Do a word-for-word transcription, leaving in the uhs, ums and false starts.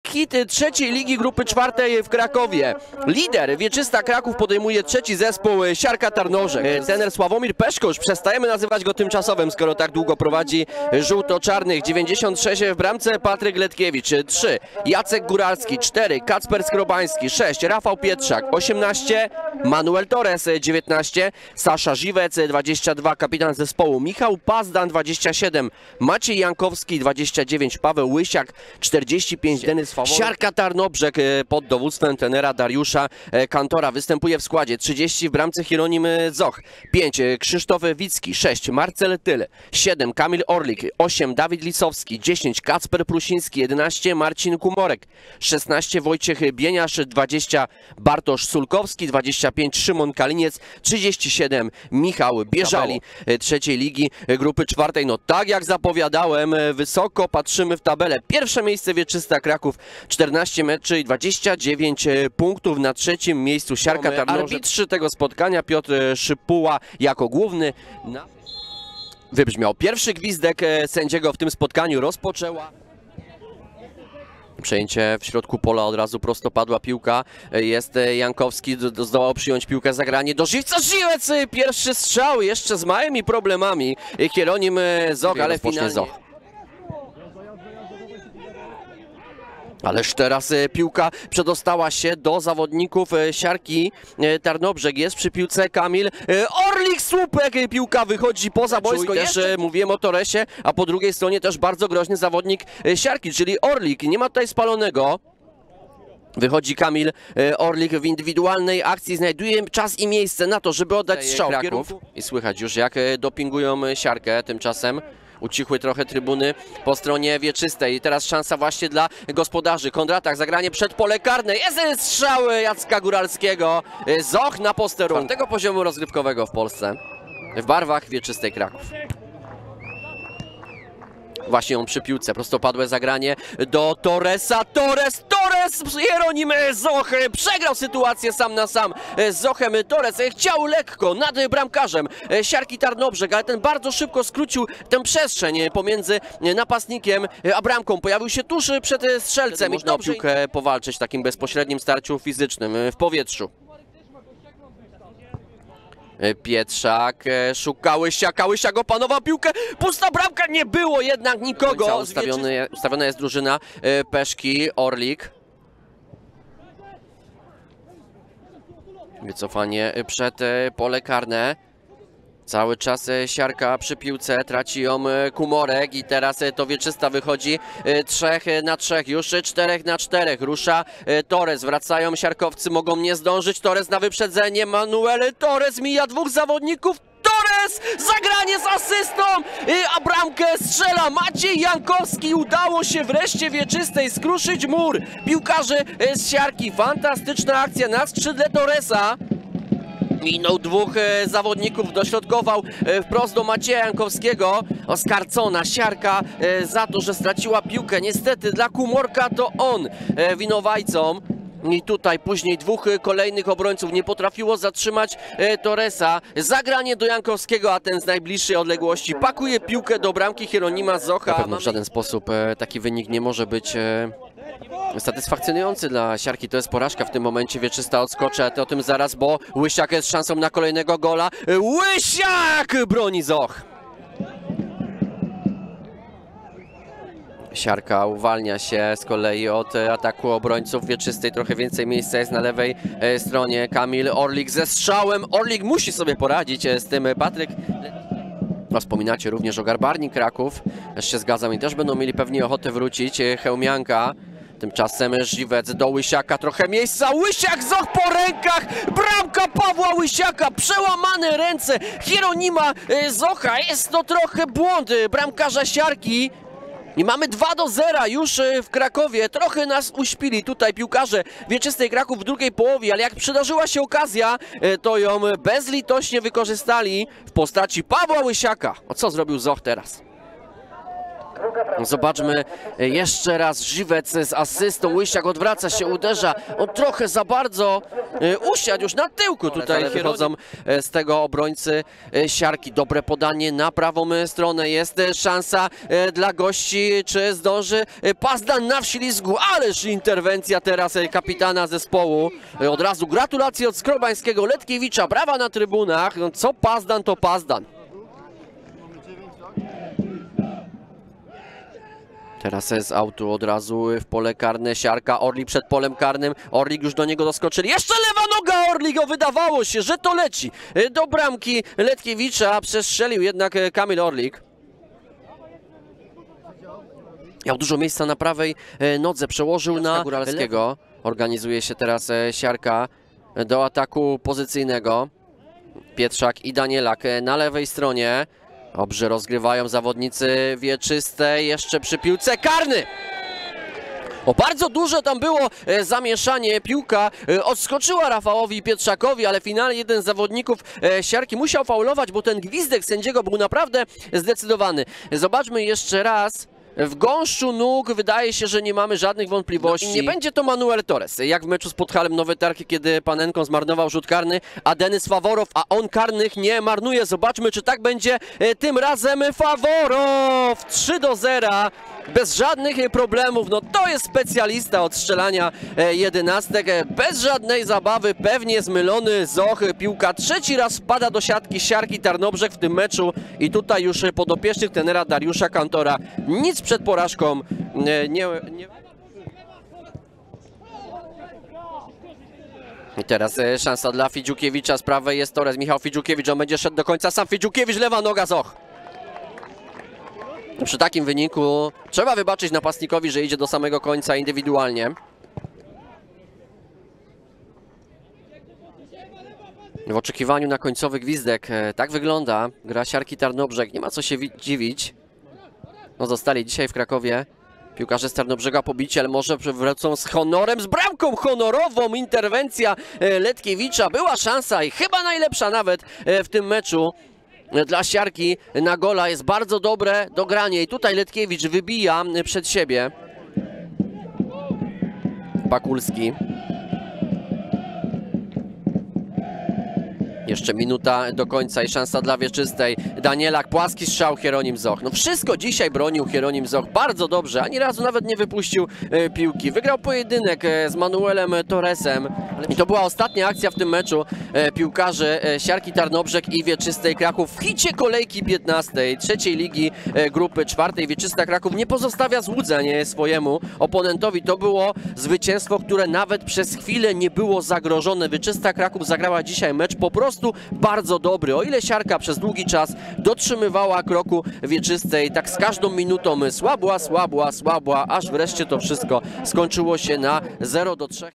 hit trzeciej ligi grupy czwartej w Krakowie. Lider Wieczysta Kraków podejmuje trzeci zespół Siarka Tarnożek. Trener Sławomir Peszko, już przestajemy nazywać go tymczasowym, skoro tak długo prowadzi żółto-czarnych. dziewięćdziesiąt sześć w bramce Patryk Letkiewicz, trzy Jacek Góralski, cztery Kacper Skrobański, sześć Rafał Pietrzak, osiemnaście Manuel Torres, dziewiętnaście Sasza Ziwec, dwadzieścia dwa kapitan zespołu Michał Pazdan, dwadzieścia siedem Maciej Jankowski, dwadzieścia dziewięć Paweł Łysiak, czterdzieści pięć Denys Fawory. Siarka Tarnobrzeg pod dowództwem trenera Dariusza Kantora występuje w składzie. trzydzieści w bramce Hieronim Zoch, pięć Krzysztof Wicki, sześć Marcel Tyl, siedem Kamil Orlik, osiem Dawid Lisowski, dziesięć Kacper Prusiński, jedenaście Marcin Kumorek, szesnaście Wojciech Bieniasz, dwadzieścia Bartosz Sulkowski, dwadzieścia pięć Szymon Kaliniec, trzydzieści siedem Michał Bieżali trzeciej ligi grupy czwartej. No tak jak zapowiadałem, wysoko patrzymy w tabelę. Pierwsze miejsce Wieczysta Kraków, czternaście meczy i dwadzieścia dziewięć punktów. Na trzecim miejscu Siarka Tarnożek. Arbitrzy tego spotkania Piotr Szypuła jako główny wybrzmiał. Pierwszy gwizdek sędziego w tym spotkaniu rozpoczęła. Przejęcie w środku pola, od razu prostopadła piłka, jest Jankowski, zdołał przyjąć piłkę, zagranie do Żywca, Żywec, pierwszy strzał, jeszcze z małymi problemami Hieronim Zoch, ale finalnie... Zoch. Ależ teraz piłka przedostała się do zawodników Siarki Tarnobrzeg. Jest przy piłce Kamil Orlik, słupek, piłka wychodzi poza boisko. Też mówiłem o Torresie, a po drugiej stronie też bardzo groźny zawodnik Siarki, czyli Orlik. Nie ma tutaj spalonego. Wychodzi Kamil Orlik w indywidualnej akcji, znajduje czas i miejsce na to, żeby oddać strzał. I słychać już, jak dopingują Siarkę tymczasem. Ucichły trochę trybuny po stronie wieczystej. I teraz szansa właśnie dla gospodarzy. Kontratak, zagranie przed pole karne. Jest strzał Jacka Góralskiego. Zoch na posterunku czwartego poziomu rozgrywkowego w Polsce. W barwach Wieczystej Kraków. Właśnie on przy piłce, prostopadłe zagranie do Torresa, Torres, Torres, Hieronim Zoch przegrał sytuację sam na sam z Zochem. Torres chciał lekko nad bramkarzem Siarki Tarnobrzeg, ale ten bardzo szybko skrócił tę przestrzeń pomiędzy napastnikiem a bramką. Pojawił się tuż przed strzelcem. Można o piłkę powalczyć w takim bezpośrednim starciu fizycznym w powietrzu. Pietrzak szuka Łysiaka, Łysiak opanował piłkę, pusta bramka, nie było jednak nikogo. Ustawiony, ustawiona jest drużyna Peszki, Orlik. Wycofanie przed pole karne. Cały czas Siarka przy piłce, traci ją Kumorek i teraz to Wieczysta wychodzi trzech na trzech, już czterech na czterech. Rusza Torres, wracają siarkowcy, mogą nie zdążyć. Torres na wyprzedzenie, Manuel Torres mija dwóch zawodników. Torres, zagranie z asystą, a bramkę strzela Maciej Jankowski. Udało się wreszcie Wieczystej skruszyć mur piłkarzy z Siarki. Fantastyczna akcja na skrzydle Torresa. Minął dwóch e, zawodników, dośrodkował e, wprost do Macieja Jankowskiego. Oskarcona Siarka e, za to, że straciła piłkę. Niestety dla Kumorka to on e, winowajcą. I tutaj później dwóch kolejnych obrońców nie potrafiło zatrzymać e, Torresa. Zagranie do Jankowskiego, a ten z najbliższej odległości pakuje piłkę do bramki Hieronima Zocha. Na pewno w żaden sposób e, taki wynik nie może być e, satysfakcjonujący dla Siarki. To jest porażka w tym momencie. Wieczysta odskoczy, ale to o tym zaraz, bo Łysiak jest szansą na kolejnego gola. Łysiak broni Zoch. Siarka uwalnia się z kolei od ataku obrońców Wieczystej. Trochę więcej miejsca jest na lewej stronie. Kamil Orlik ze strzałem. Orlik musi sobie poradzić z tym. Patryk... No, wspominacie również o Garbarni Kraków. Też się zgadzam i też będą mieli pewnie ochotę wrócić. Chełmianka. Tymczasem Żywec do Łysiaka, trochę miejsca, Łysiak, Zoch po rękach, bramka Pawła Łysiaka, przełamane ręce Hieronima Zocha, jest to trochę błąd bramkarza Siarki. I mamy dwa do zera już w Krakowie, trochę nas uśpili tutaj piłkarze Wieczystej Kraków w drugiej połowie, ale jak przydarzyła się okazja, to ją bezlitośnie wykorzystali w postaci Pawła Łysiaka. O co zrobił Zoch teraz? Zobaczmy jeszcze raz Żywec z asystą. Łysiak odwraca się, uderza. On trochę za bardzo usiadł już na tyłku. Tutaj wychodzą z tego obrońcy Siarki. Dobre podanie na prawą stronę. Jest szansa dla gości. Czy zdąży Pazdan na wślizgu? Ależ interwencja teraz kapitana zespołu. Od razu gratulacje od Skrobańskiego, Letkiewicza. Brawa na trybunach. No, co Pazdan, to Pazdan. Teraz z autu od razu w pole karne Siarka, Orlik przed polem karnym, Orlik już do niego doskoczyli, jeszcze lewa noga Orligo, wydawało się, że to leci do bramki Letkiewicza, przestrzelił jednak Kamil Orlik. Miał dużo miejsca na prawej nodze, przełożył na Góralskiego, organizuje się teraz Siarka do ataku pozycyjnego, Pietrzak i Danielak na lewej stronie. Dobrze rozgrywają zawodnicy wieczystej, jeszcze przy piłce karny. O, bardzo duże tam było e, zamieszanie, piłka e, odskoczyła Rafałowi Pietrzakowi, ale finalnie jeden z zawodników e, Siarki musiał faulować, bo ten gwizdek sędziego był naprawdę zdecydowany. Zobaczmy jeszcze raz. W gąszczu nóg wydaje się, że nie mamy żadnych wątpliwości. No, nie będzie to Manuel Torres, jak w meczu z Podhalem Nowe Tarki, kiedy Panenko zmarnował rzut karny, a Denis Faworow, a on karnych nie marnuje. Zobaczmy, czy tak będzie tym razem. Faworow trzy do zera, bez żadnych problemów. No to jest specjalista od strzelania jedenastek, bez żadnej zabawy, pewnie zmylony Zoch. Piłka trzeci raz wpada do siatki Siarki Tarnobrzeg w tym meczu i tutaj już podopiecznych trenera Dariusza Kantora nic przed porażką nie, nie, nie... I teraz szansa dla Fidziukiewicza, z prawej jest Torres, Michał Fidziukiewicz, on będzie szedł do końca, sam Fidziukiewicz, lewa noga, Zoch. Przy takim wyniku trzeba wybaczyć napastnikowi, że idzie do samego końca indywidualnie. W oczekiwaniu na końcowy gwizdek, tak wygląda gra Siarki Tarnobrzeg, nie ma co się dziwić. No zostali dzisiaj w Krakowie piłkarze z Tarnobrzega pobici, ale może wrócą z honorem, z bramką honorową. Interwencja Letkiewicza, była szansa i chyba najlepsza nawet w tym meczu dla Siarki na gola. Jest bardzo dobre dogranie i tutaj Letkiewicz wybija przed siebie. Pakulski. Jeszcze minuta do końca i szansa dla wieczystej. Danielak, płaski strzał, Hieronim Zoch. No wszystko dzisiaj bronił Hieronim Zoch bardzo dobrze. Ani razu nawet nie wypuścił e, piłki. Wygrał pojedynek e, z Manuelem Torresem. I to była ostatnia akcja w tym meczu e, piłkarzy e, Siarki Tarnobrzeg i Wieczystej Kraków w hicie kolejki piętnastej trzeciej ligi e, grupy czwartej. Wieczysta Kraków nie pozostawia złudzeń swojemu oponentowi. To było zwycięstwo, które nawet przez chwilę nie było zagrożone. Wieczysta Kraków zagrała dzisiaj mecz po prostu bardzo dobry. O ile Siarka przez długi czas dotrzymywała kroku Wieczystej, tak z każdą minutą słabła, słabła, słabła, aż wreszcie to wszystko skończyło się na zero do trzech.